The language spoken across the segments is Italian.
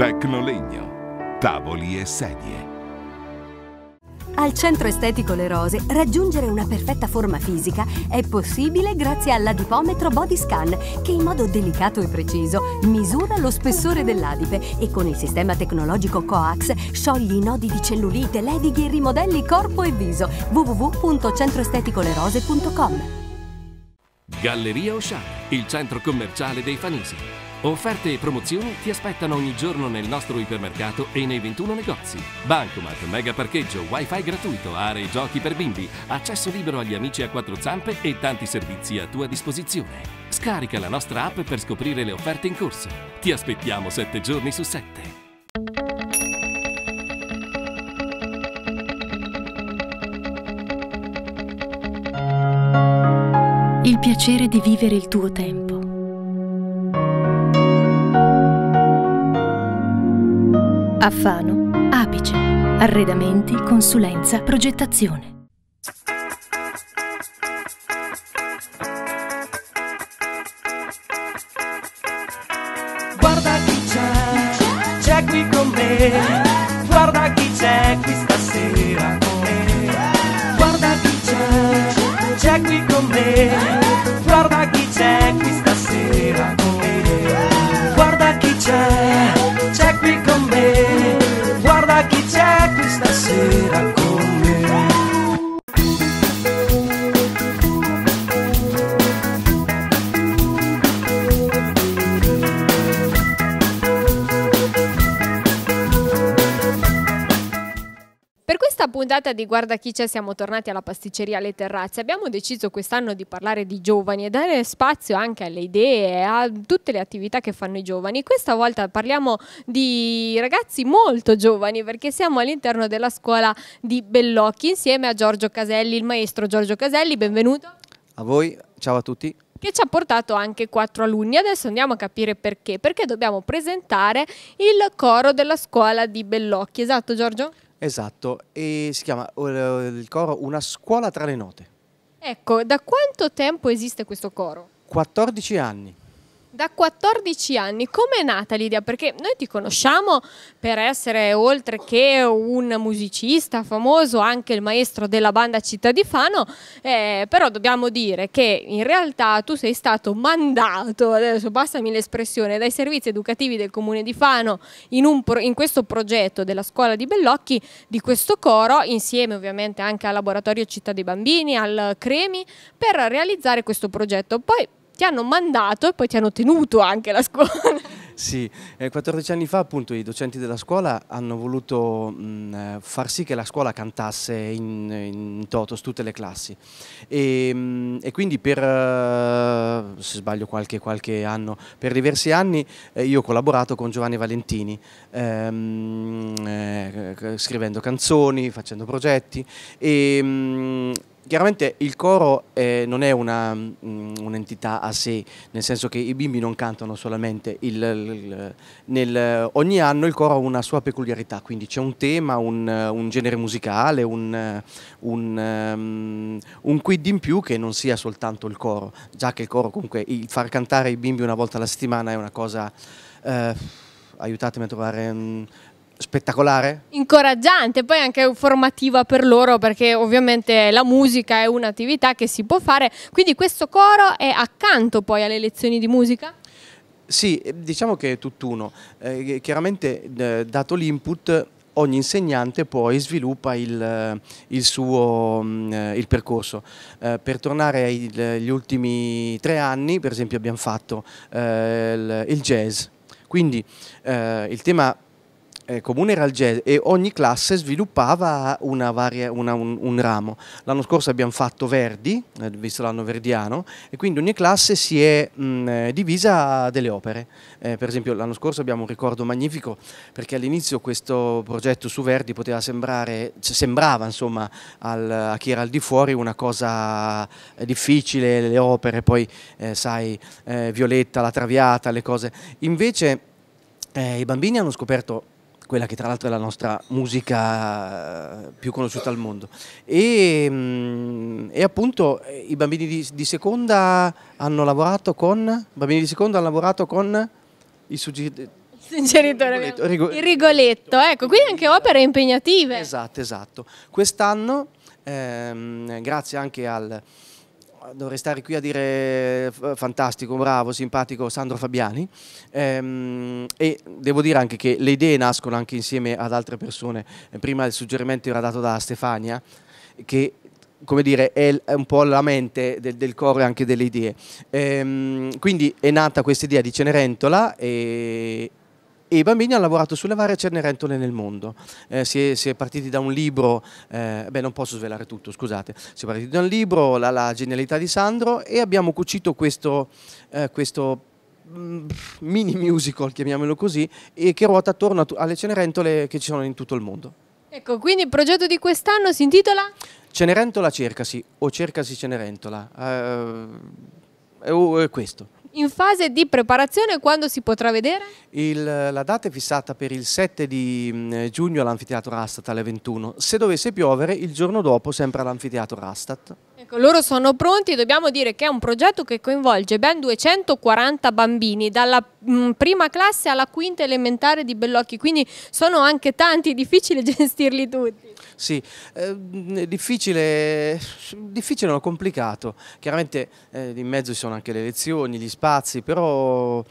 Tecnolegno, tavoli e sedie. Al Centro Estetico Le Rose raggiungere una perfetta forma fisica è possibile grazie all'adipometro Body Scan che in modo delicato e preciso misura lo spessore dell'adipe e con il sistema tecnologico Coax sciogli i nodi di cellulite, ledighi e rimodelli corpo e viso. www.centroesteticolerose.com. Galleria Auchan, il centro commerciale dei Fanesi. Offerte e promozioni ti aspettano ogni giorno nel nostro ipermercato e nei 21 negozi. Bancomat, mega parcheggio, wifi gratuito, aree giochi per bimbi, accesso libero agli amici a quattro zampe e tanti servizi a tua disposizione. Scarica la nostra app per scoprire le offerte in corso. Ti aspettiamo 7 giorni su 7. Il piacere di vivere il tuo tempo. A Fano, Apice. Arredamenti, consulenza, progettazione. Guarda chi c'è qui con me. Guarda chi c'è qui stasera con me. Guarda chi c'è qui con me. Guarda chi c'è qui stasera con me. Guarda chi c'è qui con me. Guarda chi c'è qui stasera con me. Per questa puntata di Guarda chi c'è siamo tornati alla pasticceria Le Terrazze. Abbiamo deciso quest'anno di parlare di giovani e dare spazio anche alle idee e a tutte le attività che fanno i giovani. Questa volta parliamo di ragazzi molto giovani perché siamo all'interno della scuola di Bellocchi insieme a Giorgio Caselli, il maestro Giorgio Caselli, benvenuto. A voi, ciao a tutti. Che ci ha portato anche 4 alunni. Adesso andiamo a capire perché. Perché dobbiamo presentare il coro della scuola di Bellocchi, esatto Giorgio? Esatto, e si chiama il coro Una scuola tra le note. Ecco, da quanto tempo esiste questo coro? 14 anni. Da 14 anni, come è nata l'idea? Perché noi ti conosciamo per essere, oltre che un musicista famoso, anche il maestro della banda Città di Fano, però dobbiamo dire che in realtà tu sei stato mandato, adesso passami l'espressione, dai servizi educativi del Comune di Fano in questo progetto della scuola di Bellocchi, di questo coro, insieme ovviamente anche al laboratorio Città dei Bambini, al Cremi, per realizzare questo progetto. Poi ti hanno mandato e poi ti hanno tenuto anche la scuola. Sì, 14 anni fa appunto i docenti della scuola hanno voluto far sì che la scuola cantasse in toto su tutte le classi e quindi per, se sbaglio qualche anno, per diversi anni io ho collaborato con Giovanni Valentini scrivendo canzoni, facendo progetti e chiaramente il coro non è un'entità a sé, nel senso che i bimbi non cantano solamente, ogni anno il coro ha una sua peculiarità, quindi c'è un tema, un genere musicale, un quid in più che non sia soltanto il coro, già che il coro comunque, il far cantare i bimbi una volta alla settimana è una cosa, aiutatemi a trovare... spettacolare? Incoraggiante, poi anche formativa per loro perché ovviamente la musica è un'attività che si può fare, quindi questo coro è accanto poi alle lezioni di musica? Sì, diciamo che è tutt'uno, chiaramente dato l'input ogni insegnante poi sviluppa il percorso. Per tornare agli ultimi 3 anni, per esempio abbiamo fatto il jazz, quindi il tema comune era il jazz e ogni classe sviluppava un ramo. L'anno scorso abbiamo fatto Verdi, visto l'anno verdiano, e quindi ogni classe si è divisa a delle opere. Per esempio l'anno scorso abbiamo un ricordo magnifico perché all'inizio questo progetto su Verdi poteva sembrava insomma a chi era al di fuori una cosa difficile, le opere, poi sai, Violetta, la Traviata, le cose. Invece i bambini hanno scoperto quella che tra l'altro è la nostra musica più conosciuta al mondo. E appunto i bambini di seconda hanno lavorato con... I bambini di seconda hanno lavorato con... Inceneritore, il Rigoletto, ecco, quindi anche opere impegnative. Esatto. Quest'anno, grazie anche al, dovrei stare qui a dire fantastico, bravo, simpatico Sandro Fabiani, e devo dire anche che le idee nascono anche insieme ad altre persone. Prima il suggerimento era dato da Stefania, che come dire, è un po' la mente del coro e anche delle idee. Quindi è nata questa idea di Cenerentola e i bambini hanno lavorato sulle varie Cenerentole nel mondo. Si è partiti da un libro, non posso svelare tutto, scusate, si è partiti da un libro, la genialità di Sandro, e abbiamo cucito questo mini musical, chiamiamolo così, e che ruota attorno alle Cenerentole che ci sono in tutto il mondo. Ecco, quindi il progetto di quest'anno si intitola? Cenerentola cercasi, o cercasi Cenerentola, è questo. In fase di preparazione, quando si potrà vedere? La data è fissata per il 7 di giugno all'Anfiteatro Rastatt alle 21. Se dovesse piovere, il giorno dopo sempre all'Anfiteatro Rastatt. Ecco, loro sono pronti. Dobbiamo dire che è un progetto che coinvolge ben 240 bambini, dalla prima classe alla quinta elementare di Bellocchi, quindi sono anche tanti, difficile gestirli tutti. Sì, difficile o complicato. Chiaramente in mezzo ci sono anche le lezioni, gli spazi, però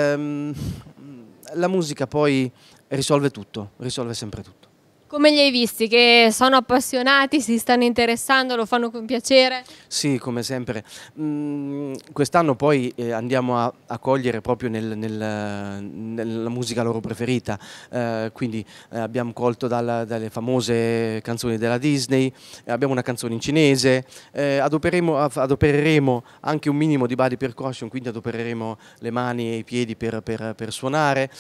la musica poi risolve tutto, risolve sempre tutto. Come li hai visti? Che sono appassionati, si stanno interessando, lo fanno con piacere? Sì, come sempre. Quest'anno poi andiamo a cogliere proprio nella musica loro preferita, quindi abbiamo colto dalle famose canzoni della Disney, abbiamo una canzone in cinese, adopereremo anche un minimo di body percussion, quindi adopereremo le mani e i piedi per suonare.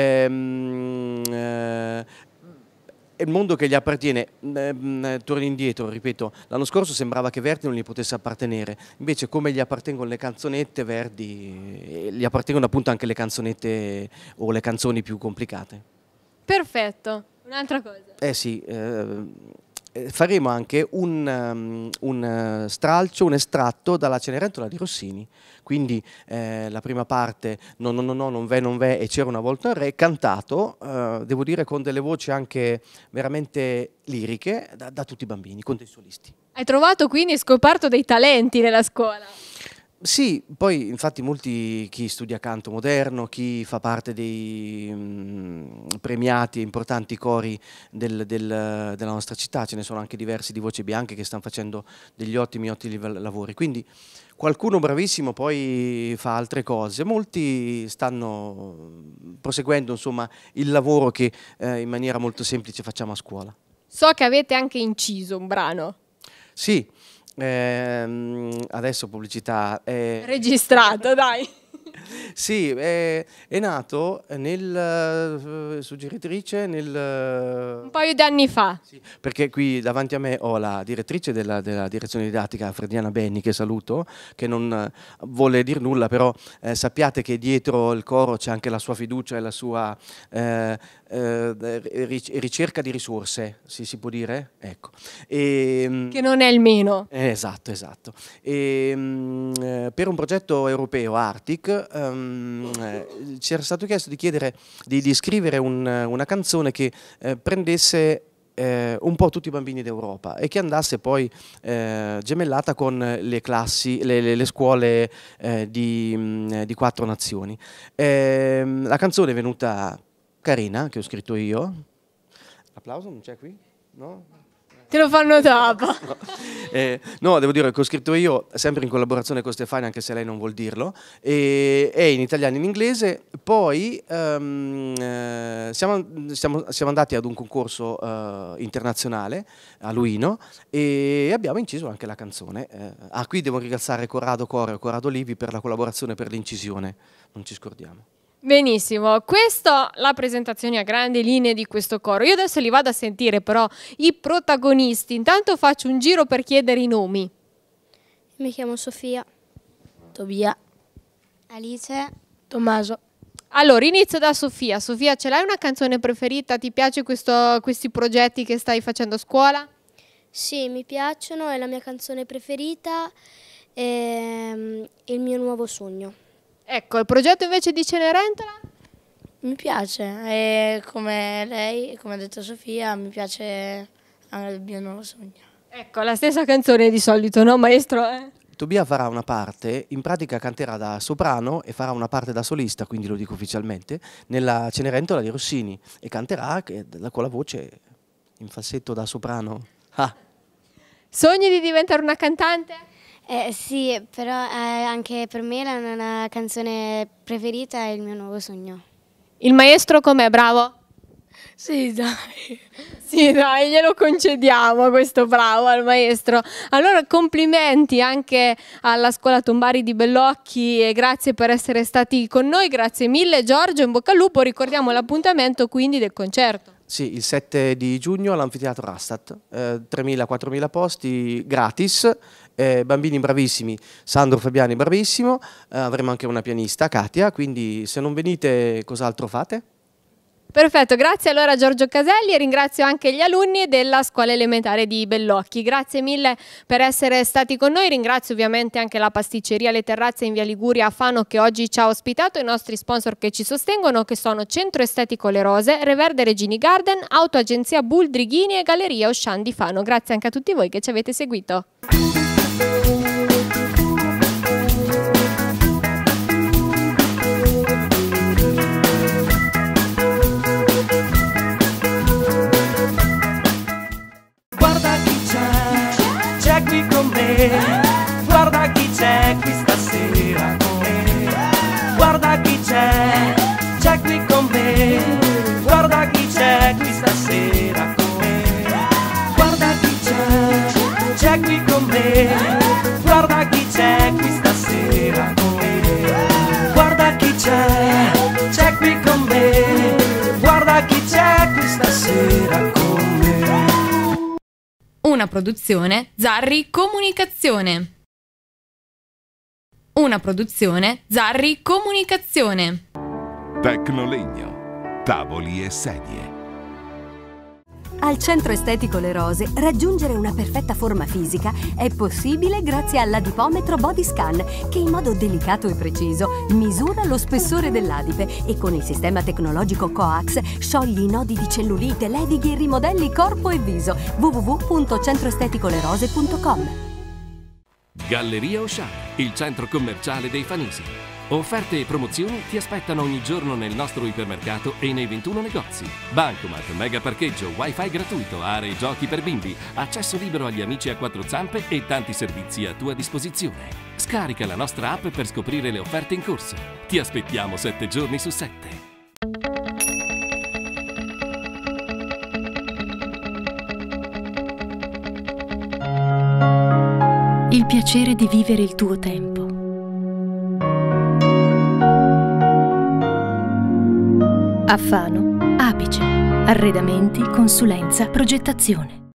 È il mondo che gli appartiene. Torno indietro, ripeto, l'anno scorso sembrava che Verdi non gli potesse appartenere, invece come gli appartengono le canzonette, Verdi gli appartengono appunto anche le canzonette o le canzoni più complicate. Perfetto, un'altra cosa. Sì, faremo anche un stralcio, un estratto dalla Cenerentola di Rossini, quindi la prima parte non v'è e c'era una volta un re, cantato, devo dire con delle voci anche veramente liriche da tutti i bambini, con dei solisti. Hai trovato quindi, scoperto dei talenti nella scuola? Sì, poi infatti chi studia canto moderno, chi fa parte dei premiati e importanti cori della nostra città, ce ne sono anche diversi di voci bianche che stanno facendo degli ottimi lavori, quindi qualcuno bravissimo poi fa altre cose, molti stanno proseguendo insomma il lavoro che in maniera molto semplice facciamo a scuola. So che avete anche inciso un brano. Sì. Adesso pubblicità registrato, dai. Sì, è nato suggeritrice un paio di anni fa. Sì, perché qui davanti a me ho la direttrice della direzione didattica, Frediana Benni, che saluto, che non vuole dire nulla, però sappiate che dietro il coro c'è anche la sua fiducia e la sua ricerca di risorse, si può dire? Ecco. Che non è il meno. Esatto. Per un progetto europeo, Arctic, ci era stato chiesto di scrivere una canzone che prendesse un po' tutti i bambini d'Europa e che andasse poi gemellata con le classi, le scuole di 4 nazioni. La canzone è venuta carina, che ho scritto io. Applauso, non c'è qui? No? Te lo fanno dopo. No, devo dire che ho scritto io, sempre in collaborazione con Stefania, anche se lei non vuol dirlo, è in italiano e in inglese. Poi siamo andati ad un concorso internazionale a Luino e abbiamo inciso anche la canzone. Qui devo ringraziare Corrado Correo e Corrado Livi per la collaborazione per l'incisione, non ci scordiamo. Benissimo, questa è la presentazione a grandi linee di questo coro. Io adesso li vado a sentire però i protagonisti. Intanto faccio un giro per chiedere i nomi. Mi chiamo Sofia. Tobia. Alice. Tommaso. Allora, inizio da Sofia. Sofia, ce l'hai una canzone preferita? Ti piace questi progetti che stai facendo a scuola? Sì, mi piacciono, è la mia canzone preferita e il mio nuovo sogno. Ecco, il progetto invece di Cenerentola? Mi piace, e come lei, come ha detto Sofia, mi piace anche il mio nuovo sogno. Ecco, la stessa canzone di solito, no maestro? Tobia farà una parte, in pratica canterà da soprano e farà una parte da solista, quindi lo dico ufficialmente, nella Cenerentola di Rossini e canterà con la voce in falsetto da soprano. Ah. Sogni di diventare una cantante? Sì, però anche per me la mia canzone preferita è il mio nuovo sogno. Il maestro com'è, bravo? Sì, dai. Sì, dai, glielo concediamo questo bravo al maestro. Allora, complimenti anche alla Scuola Tombari di Bellocchi e grazie per essere stati con noi. Grazie mille Giorgio, in bocca al lupo. Ricordiamo l'appuntamento quindi del concerto. Sì, il 7 di giugno all'Anfiteatro Rastatt, 3.000-4.000 posti gratis, bambini bravissimi, Sandro Fabiani bravissimo, avremo anche una pianista, Katia, quindi se non venite cos'altro fate? Perfetto, grazie allora a Giorgio Caselli e ringrazio anche gli alunni della scuola elementare di Bellocchi. Grazie mille per essere stati con noi, ringrazio ovviamente anche la pasticceria Le Terrazze in via Liguria a Fano che oggi ci ha ospitato, i nostri sponsor che ci sostengono che sono Centro Estetico Le Rose, Reverde Regini Garden, Autoagenzia Bull Drighini e Galleria Auchan di Fano. Grazie anche a tutti voi che ci avete seguito. Guarda chi c'è qui stasera con me. Guarda chi c'è qui con me. Guarda chi c'è qui stasera con me. Guarda chi c'è qui con me. Guarda chi c'è qui stasera con me. Guarda chi c'è qui con me. Guarda chi c'è qui stasera con me. Una produzione Zarri Comunicazione. Una produzione Zarri Comunicazione. Tecnolegno, tavoli e sedie. Al Centro Estetico Le Rose raggiungere una perfetta forma fisica è possibile grazie all'adipometro Body Scan che in modo delicato e preciso misura lo spessore dell'adipe e con il sistema tecnologico Coax scioglie i nodi di cellulite, ledighi e rimodelli corpo e viso. www.centroesteticolerose.com. Galleria Auchan, il centro commerciale dei Fanisi. Offerte e promozioni ti aspettano ogni giorno nel nostro ipermercato e nei 21 negozi. Bancomat, mega parcheggio, wifi gratuito, aree giochi per bimbi, accesso libero agli amici a quattro zampe e tanti servizi a tua disposizione. Scarica la nostra app per scoprire le offerte in corso. Ti aspettiamo 7 giorni su 7. Il piacere di vivere il tuo tempo. A Fano, Apice. Arredamenti, consulenza, progettazione.